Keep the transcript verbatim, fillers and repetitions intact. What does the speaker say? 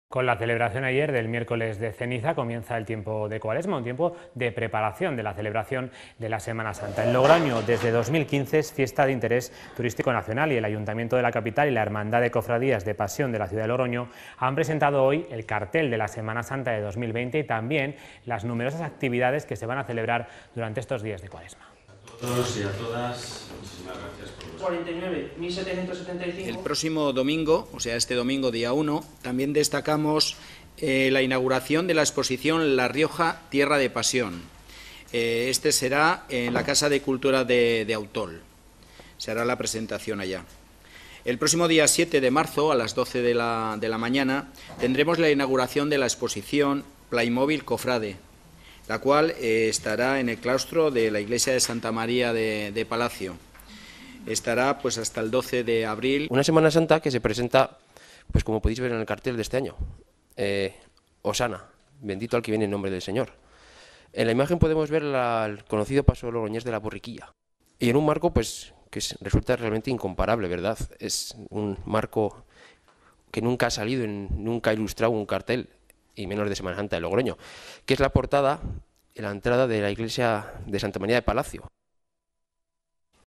Con la celebración ayer del miércoles de ceniza comienza el tiempo de Cuaresma, un tiempo de preparación de la celebración de la Semana Santa. En Logroño, desde dos mil quince, es fiesta de interés turístico nacional y el Ayuntamiento de la capital y la Hermandad de Cofradías de Pasión de la ciudad de Logroño han presentado hoy el cartel de la Semana Santa de dos mil veinte y también las numerosas actividades que se van a celebrar durante estos días de Cuaresma. A todos y a todas, muchísimas gracias por cuarenta y nueve mil setecientos setenta y cinco. El próximo domingo, o sea, este domingo día uno, también destacamos eh, la inauguración de la exposición La Rioja, Tierra de Pasión. Eh, este será en la Casa de Cultura de, de Autol. Se hará la presentación allá. El próximo día siete de marzo, a las doce de la, de la mañana, tendremos la inauguración de la exposición Playmobil Cofrade, la cual eh, estará en el claustro de la iglesia de Santa María de, de Palacio. Estará pues hasta el doce de abril. Una Semana Santa que se presenta, pues como podéis ver en el cartel de este año, eh, Osana, bendito al que viene en nombre del Señor. En la imagen podemos ver la, el conocido paso logroñés de la Borriquilla. Y en un marco pues que es, resulta realmente incomparable, ¿verdad? Es un marco que nunca ha salido, en, nunca ha ilustrado un cartel, y menos de Semana Santa de Logroño, que es la portada y la entrada de la iglesia de Santa María de Palacio.